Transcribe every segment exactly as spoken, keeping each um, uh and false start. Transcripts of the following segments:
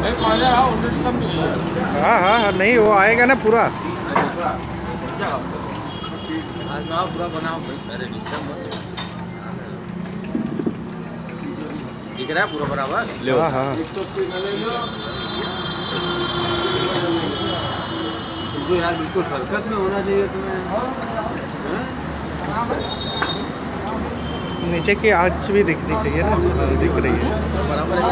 हाँ हाँ हाँ, नहीं वो आएगा ना पूरा। पूरा बना दिख रहा है पूरा बराबर। हाँ हाँ तो यार बिल्कुल सर्कस में होना चाहिए तुम्हें। नीचे की आँच भी दिखनी चाहिए ना, दिख रही है बराबर है।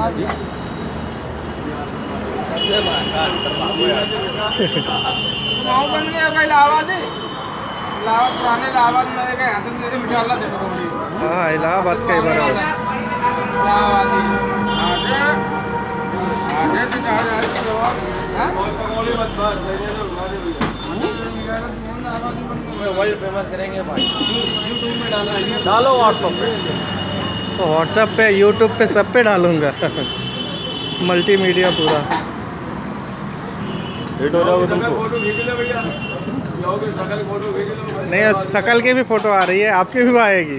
बन गया का इलाहाबाद है, इलाहाबाद पुराने इलाहाबाद में गए यहाँ से निकालना देखो। हाँ इलाहाबाद का ही बराबर। इलाहाबादी आगे आगे से कहा जाए वर्ल्ड फेमस करेंगे भाई। यूट्यूब में डाला है, डालो व्हाट्सएप पे। तो व्हाट्सएप पे यूट्यूब पे सब पे डालूंगा मल्टीमीडिया पूरा हिट हो जाओगे तुमको। फोटो खींच लो भैया, जाओगे सकल फोटो खींच लो। नहीं सकल की भी फोटो आ रही है, आपकी भी आएगी।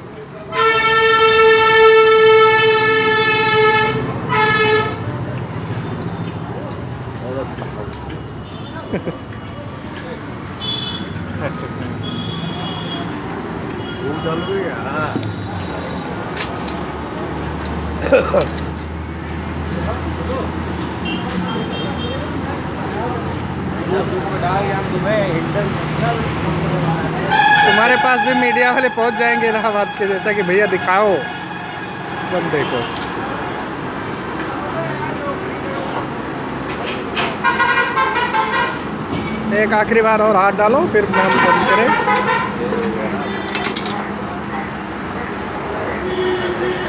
चल गया तुम्हारे पास भी मीडिया वाले पहुंच जाएंगे इलाहाबाद के, जैसा कि भैया दिखाओ बंदे को। एक आखिरी बार और हाथ डालो फिर हम बंद करें।